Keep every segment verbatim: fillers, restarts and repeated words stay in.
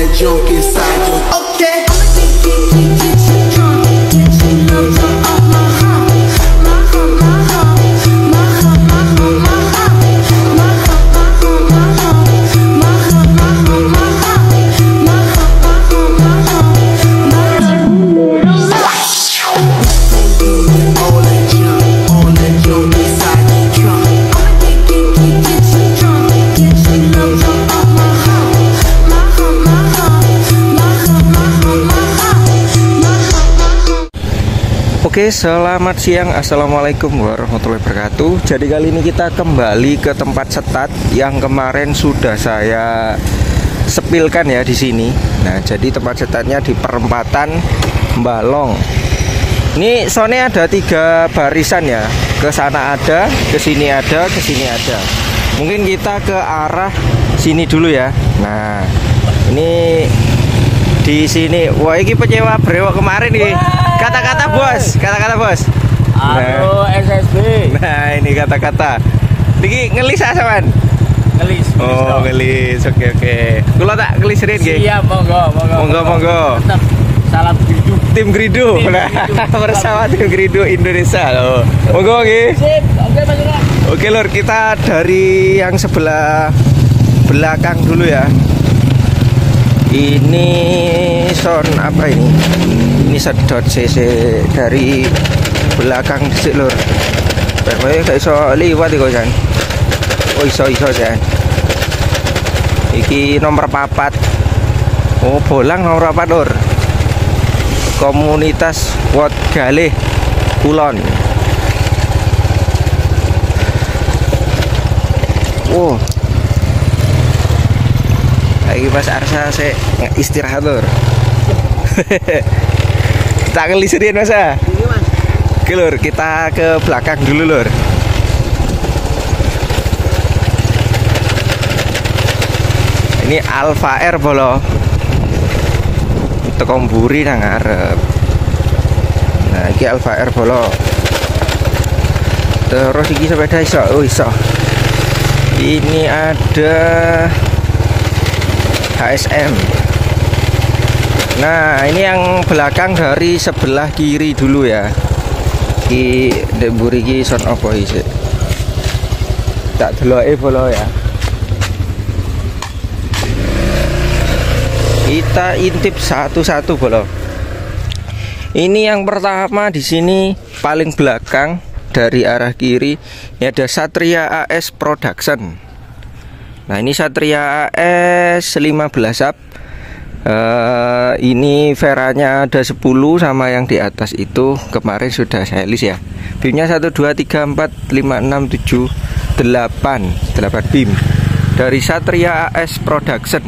junk inside your. Okay. Oke, selamat siang. Assalamualaikum warahmatullahi wabarakatuh. Jadi kali ini kita kembali ke tempat setat yang kemarin sudah saya sepilkan ya di sini. Nah, jadi tempat setatnya di perempatan Balong. Ini soalnya ada tiga barisan ya. Ke sana ada, ke sini ada, ke sini ada. Mungkin kita ke arah sini dulu ya. Nah, ini di sini. Wah, ini penyewa brewok kemarin nih. Kata-kata bos, kata-kata bos. Halo, nah. S S B. Nah, ini kata-kata. Niki ngelis asaman. Ngelis. Oh, ngelis. Oke, oke. Kula tak ngeliserin nggih. Siap, monggo, monggo. Monggo, monggo. Tetap salam Gridu. Tim Gridu. Nah, bersama tim Gridu Indonesia loh. Monggo nggih. Sip. Oke, Mas. Oke, Lur, kita dari yang sebelah belakang dulu ya. Ini son apa ini? Ini sedot C C dari belakang sih Lur. Pokoknya gak iso liwat iku Jan. Oh iso iso Jan. Iki nomor papat. Oh bolang nomor papat Lur. Komunitas Wot Galih Kulon. Oh. Lagi pas Arsa saya istirahat Lur. Kita ngeliserin Mas ya. Oke Lur, kita ke belakang dulu Lur. Ini Alfa R bolo. Teko mburi nang arep. Nah, iki Alfa R bolo. Terus iki sepeda iso, oh iso. Ini ada H S M. Nah, ini yang belakang dari sebelah kiri dulu ya. Ki ndek mburi iki son apa iki? Tak deloke bolo ya. Kita intip satu-satu bolo. Ini yang pertama di sini paling belakang dari arah kiri. Ini ada Satria A S Production. Nah, ini Satria A S lima belas up. Uh, ini veranya ada sepuluh sama yang di atas itu kemarin sudah saya list ya. Bimnya satu dua tiga empat lima enam tujuh delapan delapan bim dari Satria A S Production.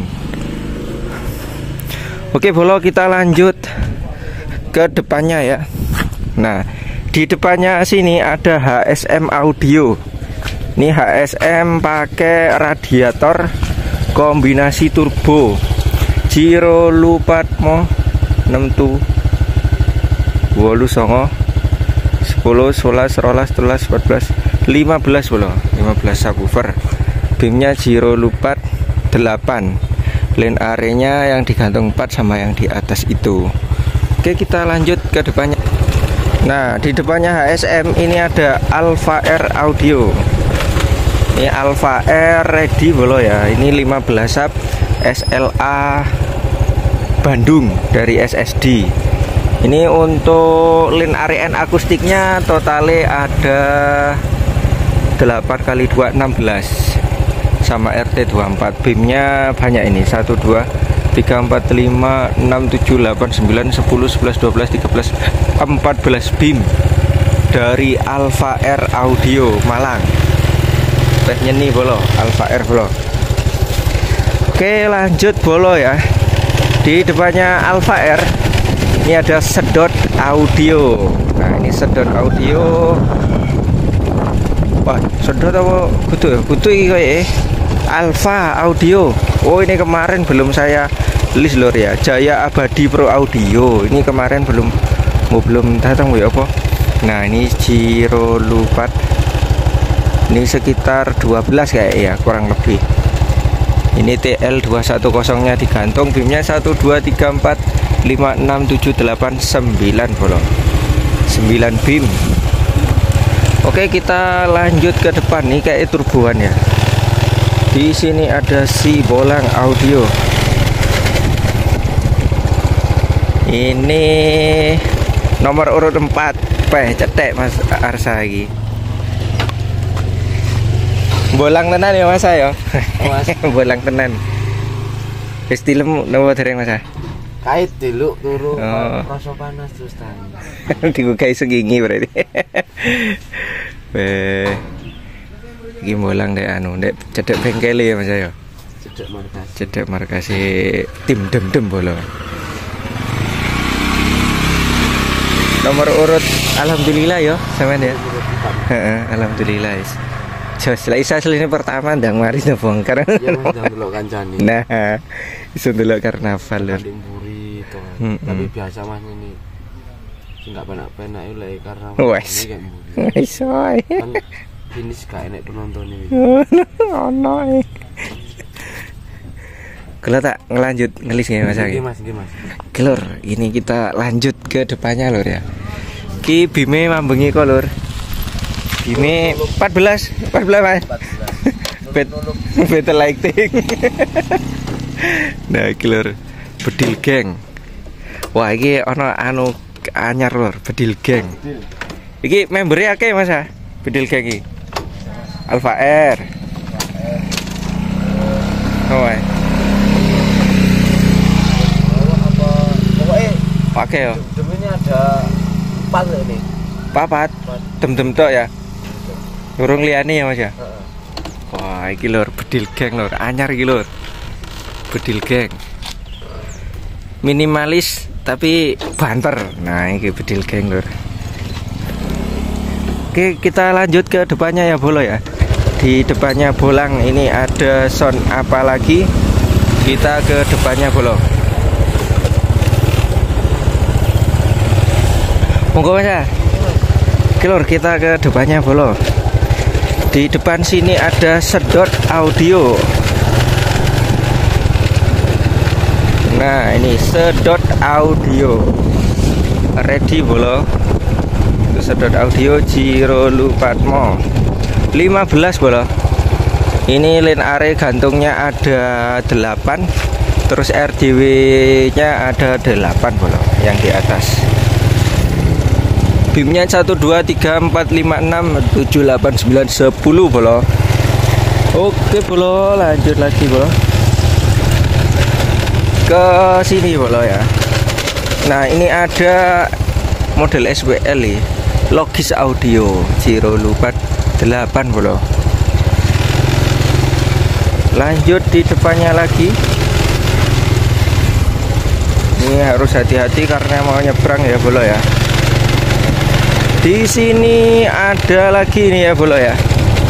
Oke bolo, kita lanjut ke depannya ya. Nah, di depannya sini ada H S M Audio. Ini H S M pakai radiator kombinasi turbo. Giro lupat mo enam tu wolu songo sepuluh sebelas rolas telas empat belas lima belas bolo lima belas subwoofer. Bimnya Giro lupat delapan. Lane arenya yang digantung empat sama yang di atas itu. Oke, kita lanjut ke depannya. Nah, di depannya H S M ini ada Alfa R Audio. Ini Alfa R ready bolo ya. Ini lima belas sub S L A Bandung dari S S D. Ini untuk line area akustiknya totalnya ada delapan kali dua enam belas sama R T dua puluh empat. Bimnya banyak ini satu dua tiga empat lima enam tujuh delapan sembilan sepuluh sebelas dua belas tiga belas empat belas bim dari Alfa R Audio Malang. Teh nyeni bolo Alfa R bolo. Oke, lanjut bolo ya. Di depannya Alfa R ini ada sedot audio. Nah, ini sedot audio. Wah, sedot apa kutu ya? Kutu iki kayak Alfa Audio. Oh, ini kemarin belum saya list lor ya. Jaya Abadi Pro Audio. Ini kemarin belum oh, belum datang ya apa? Nah, ini Giro lupat. Ini sekitar dua belas kayak ya, kurang lebih. Ini T L dua satu nol nya digantung, bimnya satu dua tiga empat lima enam tujuh delapan sembilan bolong, sembilan bim. Oke, kita lanjut ke depan nih, kayak turboan ya. Di sini ada si bolang audio. Ini nomor urut empat, peh cetek Mas Arsa lagi. Bolang tenan ya Mas ya. Mas. Bolang tenan. Wis tilem napa dereng Mas? Kait dulu turu Oh. rasa panas terus tangi. Digugai segingi berarti. Weh. Iki bolang dek anu, dek cedek bengkel ya Mas ya. Cedek markas. Cedek markasi tim dem-dem bola. Nomor urut alhamdulillah ya sampean ya. Heeh, alhamdulillah. Jos lah isa asline pertama ndang mari bongkar. Ya Mas ndang delok kancane. Nah, iso delok karnaval lur. Limburi to. Hmm, Tapi hmm. biasa Mas ini enggak penak-penak itu lek karena Wes. ini kayak mburi. Iso. Kan finish gak enek penonton ini. Ono e. Kalau tak ngelanjut ngelis ya Mas. Nggih Mas, nggih Mas. Lur, ini kita lanjut ke depannya lur ya. Ki bime mambengi kok lur. Bime empat belas, empat belas Mas. Bet, better lighting. Nah, iki lur, bedil geng. Wah, iki ana anu anyar lur, bedil geng. Iki membernya akeh Mas ah, bedil geng iki. Alfa R. Oh, eh. Oke ya. Dem ini ada empat ini. Papat. Dem-dem tok ya. Urung liyane ya Mas ya. Wah, iki lur bedil geng lur, anyar iki lur. Bedil geng. Minimalis tapi banter. Nah, iki bedil geng lur. Oke, kita lanjut ke depannya ya Bolo ya. Di depannya bolang ini ada sound apa lagi? Kita ke depannya Bolo. Monggo Mas ya. Lur, kita ke depannya Bolo. Di depan sini ada sedot audio. Nah, ini sedot audio. Ready Bolo. Itu sedot audio Giro Lupatmo lima belas Bolo. Ini line are gantungnya ada delapan. Terus R D W nya ada delapan Bolo yang di atas. Bimnya satu dua tiga empat lima enam tujuh delapan sembilan sepuluh Bolo. Oke Bolo, lanjut lagi Bolo. Ke sini Bolo ya. Nah, ini ada model S W L nih. Logis audio Giro Lupat delapan Bolo. Lanjut di depannya lagi. Ini harus hati-hati karena mau nyebrang ya Bolo ya. Di sini ada lagi nih ya Bolo ya.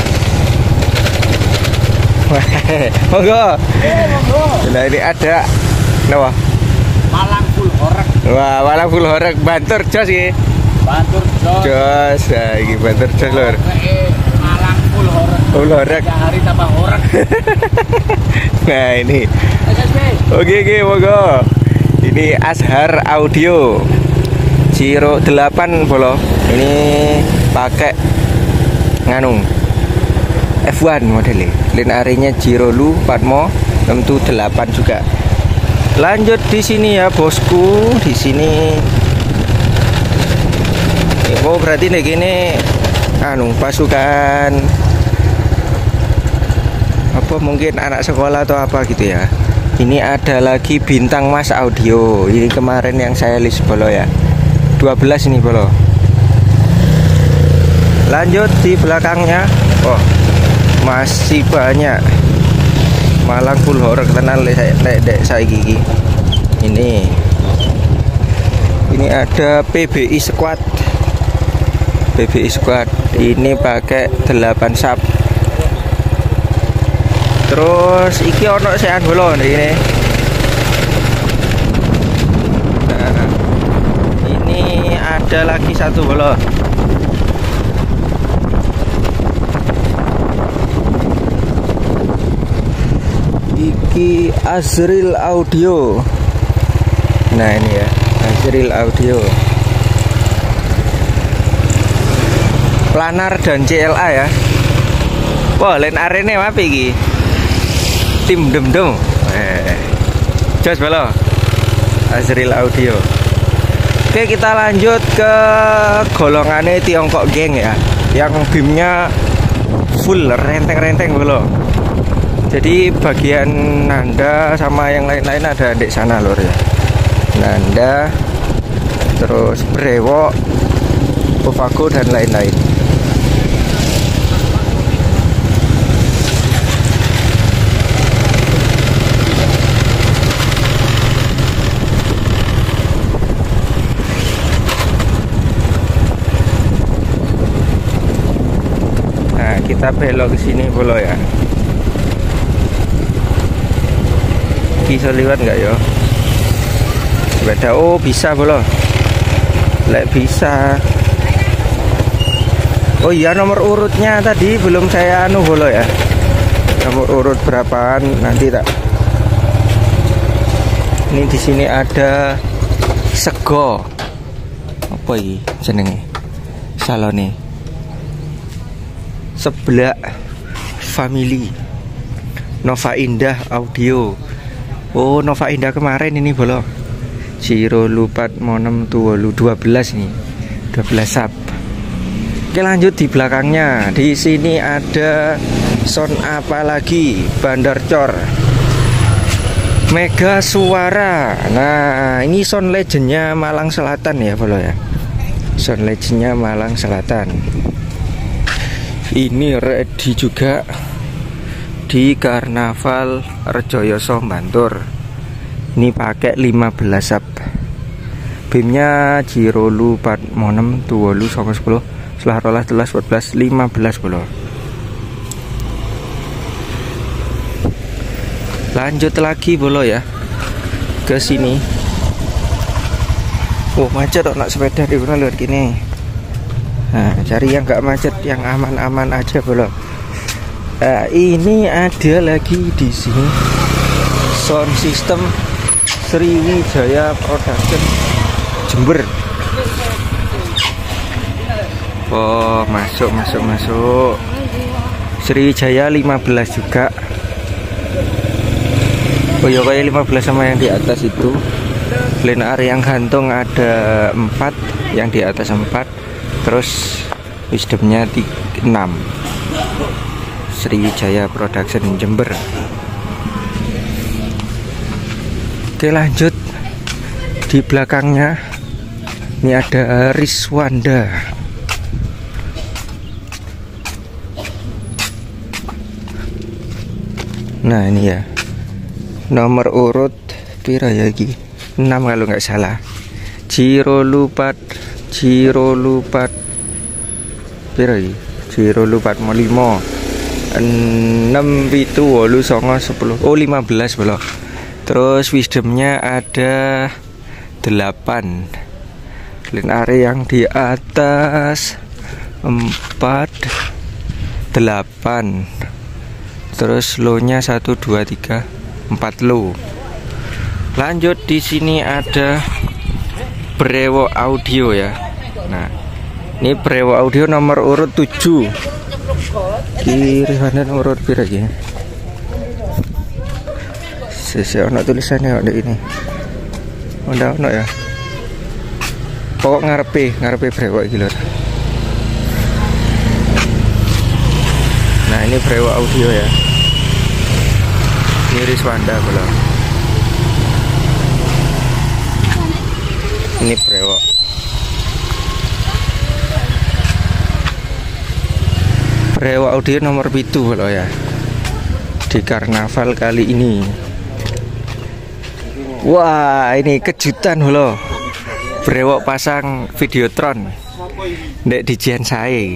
Monggo. Nah, ini ada Nawa. Malang full horek. Wah, Malang full horek bantur jos iki. Bantur jos. Jos, nah, iki bantur jos lur. Malang full horek. Full horek. Hari tambah horek. Nah, ini. S S B. Oke, oke, monggo. Ini Ashar Audio Giro delapan Bolo. Ini pakai nganu F satu modelnya. Line arenya Giro Lu Patmo enam delapan juga. Lanjut di sini ya bosku, di sini. Oh, berarti nih gini anu pasukan apa mungkin anak sekolah atau apa gitu ya. Ini ada lagi Bintang Mas Audio. Ini kemarin yang saya list Bolo ya. dua belas ini Bolo. Lanjut di belakangnya. Oh, masih banyak. Malang full horror tenan lek dek saiki iki. Ini. Ini ada P B I Squad. P B I Squad. Ini pakai delapan sub. Terus iki ono sean Bolo ini. Nah, ini ada lagi satu Bolo. Iki Azril Audio. Nah ini ya, Azril Audio. Planar dan C L A ya. Wah, lain arene apa iki? Tim dem-dem. Eh. Jos balo. Azril Audio. Oke, kita lanjut ke golongannya Tiongkok geng ya. Yang beamnya full renteng-renteng balo. Jadi bagian nanda sama yang lain-lain ada di sana lor ya. Nanda, terus brewok, Kofago dan lain-lain. Nah, kita belok ke sini bolo ya. Bisa lewat nggak yo? Beda, oh bisa bolo. Lek bisa. Oh iya, nomor urutnya tadi belum saya anu bolo ya. Nomor urut berapaan nanti tak. Ini di sini ada sego. Apa ini jenenge? Salone. Sebelah family. Nova Indah Audio. Oh, Nova Indah kemarin ini bolo. Ciro lupat monem tuwalu dua belas nih. dua belas sub. Oke, lanjut di belakangnya. Di sini ada sound apa lagi? Bandar Cor. Mega Suara. Nah, ini sound legendnya Malang Selatan ya bolo ya. Sound legendnya Malang Selatan. Ini ready juga di Karnaval Rejoyoso Bantur. Ini pakai lima belas sub. Beamnya Ciro lu pat monem tuwalu sanga sepuluh setelah rolas telas empat belas lima belas bolo. Lanjut lagi bolo ya ke sini. Oh, macet kok nak sepeda di mana lihat gini. Nah, cari yang gak macet, yang aman-aman aja bolo. Nah, ini ada lagi di sini sound system Sriwijaya Production Jember. Oh, masuk masuk masuk. Sriwijaya lima belas juga. Oh ya, kayak lima belas sama yang di atas itu. Linear yang gantung ada empat, yang di atas empat. Terus wisdomnya enam. Sriwijaya Production Jember. Oke, lanjut di belakangnya. Ini ada Riswanda. Nah, ini ya. Nomor urut pira ya iki? enam kalau nggak salah. Ciro lupat, Ciro lupat. Pira iki? Ciro lupat mau lima. enam itu walu songo sepuluh. Oh, lima belas bolo. Terus wisdomnya ada delapan. Linear yang di atas empat delapan. Terus low nya satu dua tiga empat low. Lanjut di sini ada Brewok Audio ya. Nah, ini Brewok Audio nomor urut tujuh. Kiri kanan urut pira ya? Sesi ono tulisannya ada ini. Onda ono ya. Pokok ngarepe, ngarepe Brewok iki lho. Nah, ini Brewok Audio ya. Ini Riswanda belum. Ini Brewok. Brewok Audio nomor pitu loh ya. Di karnaval kali ini. Wah, ini kejutan loh. Brewok pasang Videotron. Ndek dijian saya.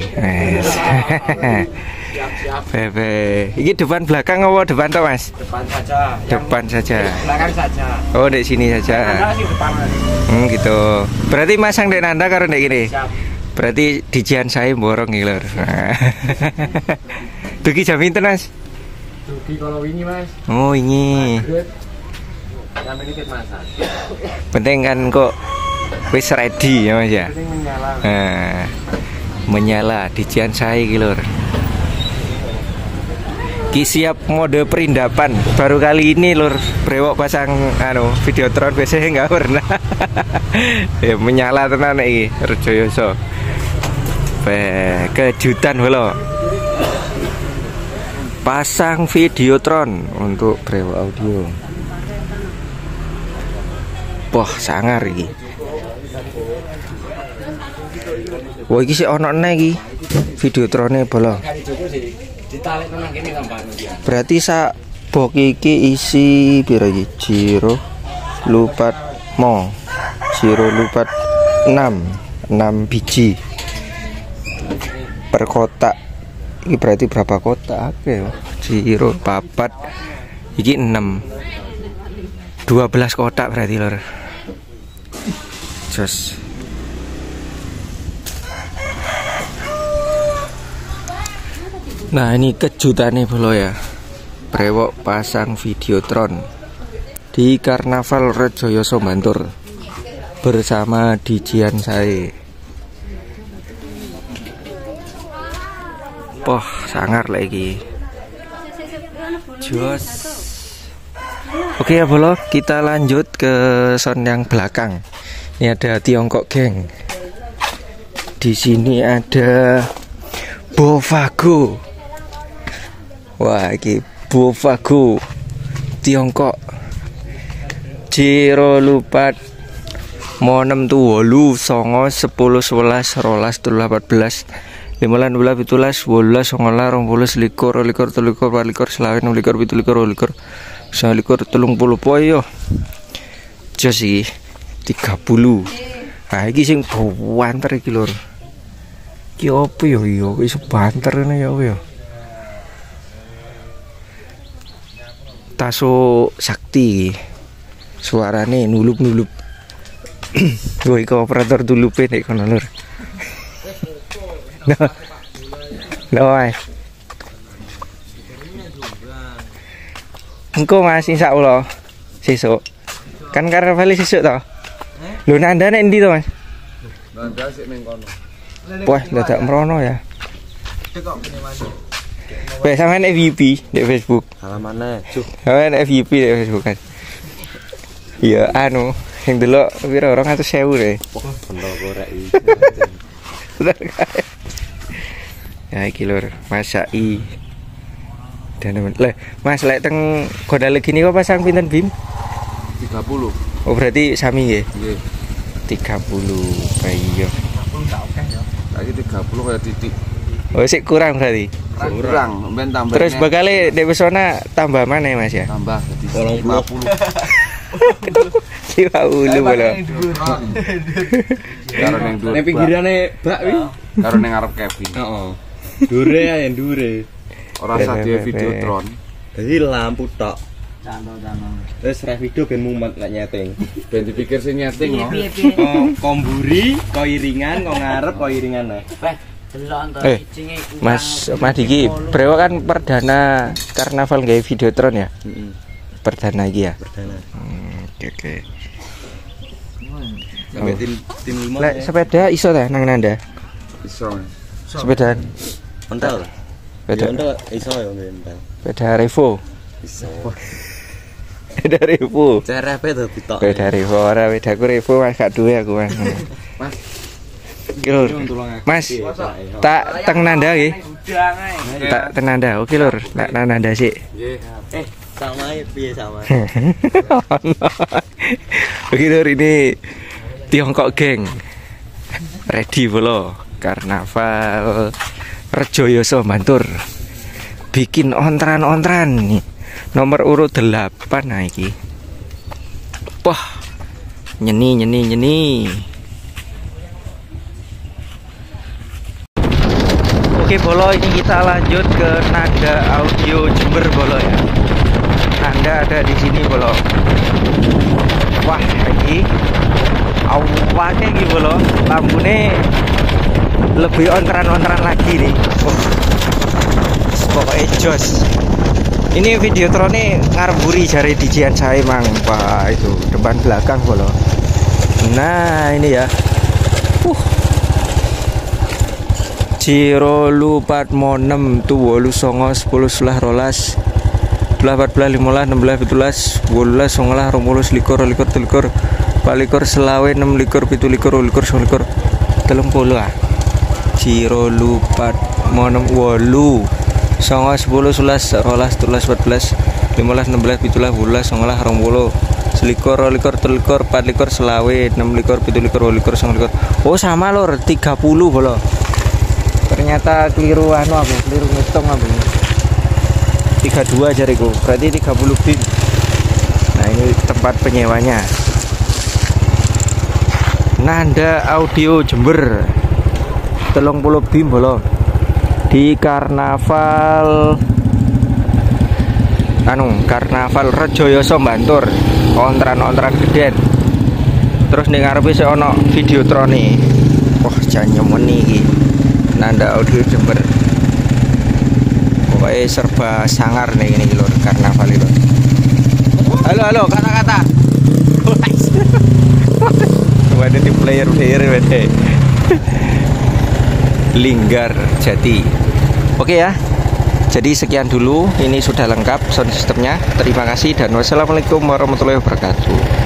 Bebe, ini depan belakang apa depan toh mas? Depan saja. Depan saja. Belakang saja. Oh, di sini saja. Hmm, gitu. Berarti masang dek nanda karo dek gini. Siap. Berarti dijian saya borong gitu. Dugi jam pinten mas? Dugi kalau wingi Mas. Oh ini. Sampai dikit masak. Penting kan kok wis ready ya Mas ya. Penting menyala. Nah, menyala dijian saya iki lur. Ki siap mode perindapan. Baru kali ini lur brewok pasang anu Videotron, biasanya nggak pernah. Ya menyala tenan iki Rejoyoso. Be, kejutan lho. Pasang Videotron untuk brewok audio. Wah, sangar iki. Wah, iki sih ono neh iki. Videotrone bolong. Ditarik tenan kene sampean. Berarti sak bok iki isi pira iki? Jiro lupat mo. Jiro lupat enam, enam biji. Per kotak. Iki berarti berapa kotak? Oke, Jiro papat. Iki enam. dua belas kotak berarti lor. Jos. Nah ini kejutannya bolo ya. Brewok pasang Videotron di Karnaval Rejoyoso Bantur bersama dijian saya. Poh sangar lagi. Jos. Oke ya bolo, kita lanjut ke sound yang belakang. Ini ada Tiongkok Geng. Di sini ada Bovago. Wah, ini Bovago Tiongkok. Jiro lupat monem tu wolu songo sepuluh sebelas rolas tulah empat belas limulan dua pitulas wolas songola rompulas likur likur tulikur likur selawen likur pitulikur likur likur telung puluh poyo. Josi tiga puluh. Nah, ini sing banter iki lur. Ki opo yo yo iso banter ngene ya yo. Taso sakti. Suarane nulup-nulup. Woi kok operator dulupe nek kono lur. No. No ay. Engko Mas insyaallah sesuk. Kan karnaval sesuk to? Lho nanda nek ndi to Mas? Nanda sik ning kono. Wah, dadak merono ya. Wes sampean F Y P di Facebook. Alamane, Cuk. Sampean F Y P di Facebook kan. Iya, anu, sing delok pira dua ratus ribu deh. Wah, bener korek iki. Ya iki lur, masak i. Dan le, Mas lek teng Gondal gini kok pasang pinten Bim? tiga puluh. Oh, berarti sami nggih. Nggih. tiga puluh. Iya. Lagi tiga puluh kayak titik. Oh, sik kurang berarti. Kurang, ben tambah. Terus bakale Dek Pesona tambah mana Mas ya? Tambah jadi lima puluh. lima puluh bolo. Karo ning dhuwur. Ning pinggirane bak wi. Karo ning ngarep cabin. Heeh. Dure ae dure. Ora usah dhewe Videotron. Dadi lampu tok. Cano-cano. Terus rek video ben mumet lek nyeting. Ben dipikir sing nyeting no. Oh, komburi, kok iringan, kok ngarep, kok iringan ae. Eh, Mas Mas Diki, brewok kan perdana karnaval gawe Videotron ya? Heeh. Perdana iki ya? Perdana. Hmm, oke oke. Sampai tim tim lima. Lek sepeda iso ta nang Nanda? Iso. Sepedaan. Ontel. Sepeda. Ontel iso ya ontel. Sepeda Revo. Iso. Sepeda Revo. C R P to ditok. Sepeda Revo ora sepedaku Revo Mas gak duwe aku Mas. Mas. Oke lur. Mas, tak teng Nanda nggih. Tak teng Nanda. Oke lur, tak nang Nanda sik. Nggih. Eh, sama ya piye sama. Oke lur, ini Tiongkok Geng. Ready bolo karnaval Rejoyoso Bantur. Bikin ontran-ontran nih. Nomor urut delapan nah iki. Wah. Nyeni nyeni nyeni. Oke bolo, ini kita lanjut ke Nanda Audio Jember bolo ya. Nanda ada di sini bolo. Wah ini awalnya gitu bolo, lampunya lebih ontran-ontran lagi nih. Oh. Pokoknya jos. Ini Videotron nih ngarburi jari dijian saya mang. Wah itu depan belakang bolo. Nah ini ya. Uh. Ciro lu pat monem tu wolu songo sepuluh sebelah rolas belah empat belah lima belas enam belas tujuh belas bolas songolah romulos likur likur telikur palikur selawe enam likur pitu likur likur likur telung puluh ah. Ciro lu pat monem wolu songo sepuluh sebelas rolas tujuh belas empat belas lima belas enam belas tujuh belas bolas songolah romulos selikur likur telikur empat likur selawe enam likur pitu likur likur likur. Oh sama lor tiga puluh bolo. Ternyata keliru anu aku, keliru ngitung aku. tiga puluh dua jariku, berarti tiga puluh bim. Nah, ini tempat penyewanya. Nanda Audio Jember. telung puluh bim bolo. Di Karnaval anu, Karnaval Rejoyoso Bantur. Ontran-ontran geden. Terus ning ngarepe sik ana Videotron nih. Wah, jan nyemeni iki. Nanda Audio Jember. Pokoknya serba sangar nih ini lor karnaval itu. Halo halo kata-kata. Waduh di player player waduh. Linggar Jati. Oke ya. Jadi sekian dulu. Ini sudah lengkap sound systemnya. Terima kasih dan wassalamualaikum warahmatullahi wabarakatuh.